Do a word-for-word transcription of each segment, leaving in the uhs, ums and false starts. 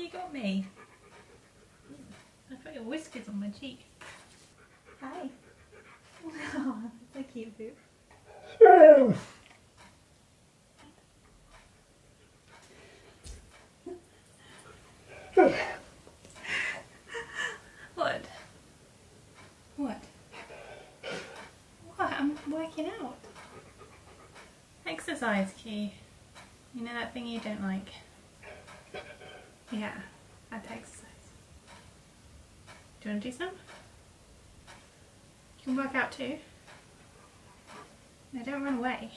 you got me? I've got your whiskers on my cheek. Hi. Oh, so cute, Boo. What? What? What? I'm working out. Exercise key. You know that thing you don't like? Yeah, that's exercise. Do you want to do some? You can work out too. No, don't run away.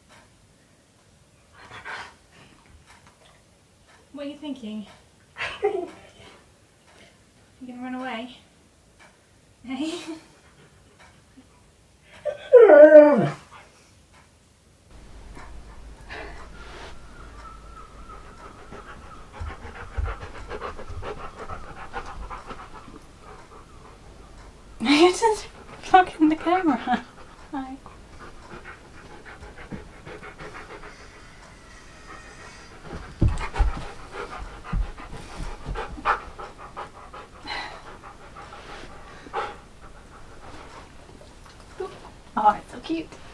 What are you thinking? You gonna run away? Hey? You're just vlogging the camera. Hi. Oh, it's so cute.